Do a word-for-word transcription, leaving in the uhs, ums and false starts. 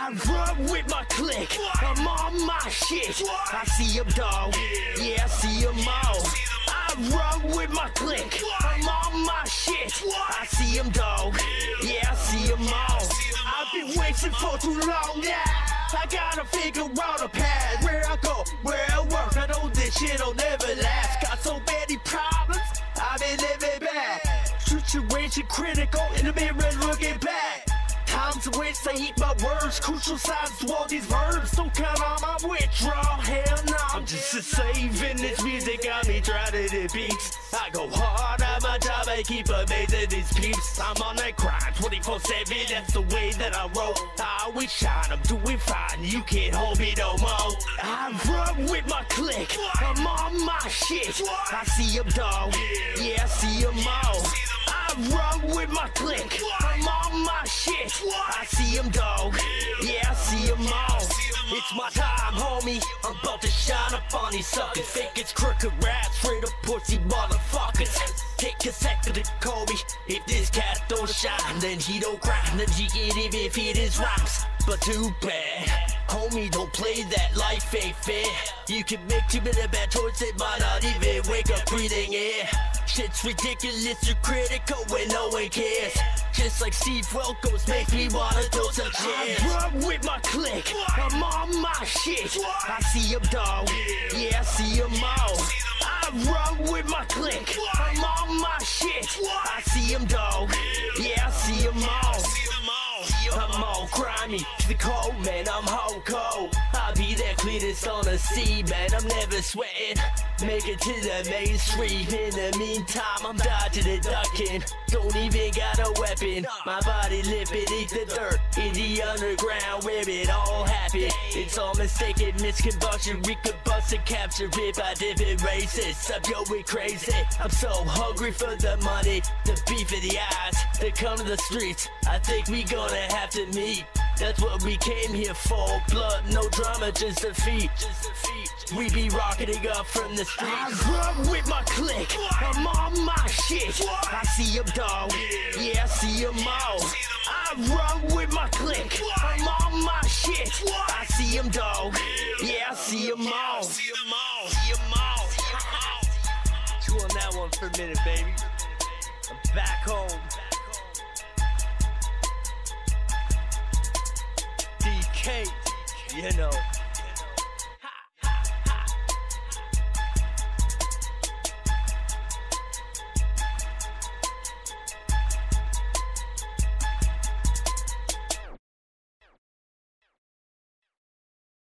I run with my clique, I'm on my shit. I see him, dog, yeah, I see him all. I run with my clique, I'm on my shit. I see him, dog, yeah, I see him all. I've been waiting for too long now. I gotta figure out a path. Where I go, where I work, I know this shit'll never last. Got so many problems, I've been living bad. Situation critical, in the mirror looking back. Time to waste, I eat my words. Crucial signs to all these verbs. Don't count on my withdrawal, hell no. I'm just a slave in this music, got me drowning in beats. I go hard at my job, I keep amazing these peeps. I'm on that grind twenty-four seven, that's the way that I roll. I always shine, I'm doing fine, you can't hold me no more. I run with my clique, I'm on my shit. I see him, dog, yeah, I see him all. I run with my clique, I'm on my shit. I see him, dog, yeah, I see him all. It's my time, homie, I'm about to shine up on these suckers. Fake it's crooked rats, straight up pussy motherfuckers. Take a second to call me, if this cat don't shine, then he don't grind, then he can't even feed his rhymes. But too bad, homie, don't play that, life ain't fair. You can make too many bad choices, it might not even wake up breathing air. Shit's ridiculous, you're critical when no one cares. Just like Steve Wilkos, make me wanna throw some chairs. I run with my clique, I'm on my shit. I see him, dog, yeah, I see him all. I run with my clique, I'm on my shit. I see him, dog, yeah, I see him all. I'm all grimy, the cold man, I'm whole cold. I'll be there cleanest on the sea, man, I'm never sweating. Make it to the mainstream, in the meantime I'm dodging and ducking. Don't even got a weapon, my body live beneath the dirt. In the underground where it all happened. It's all mistaken, miscombustion, recombustion, captured by different races. I'm going crazy, I'm so hungry for the money, the beef in the eyes, they come to the streets. I think we gonna have to meet, that's what we came here for. Blood, no drama, just defeat. We be rocketing up from the streets. I run with my clique, I'm on my shit. I see him, dog, yeah, I see him all. I run with my clique, I'm on my shit. I see him, dog, yeah, I see him all. Chew on that one for a minute, baby. I'm back home. D K, you know.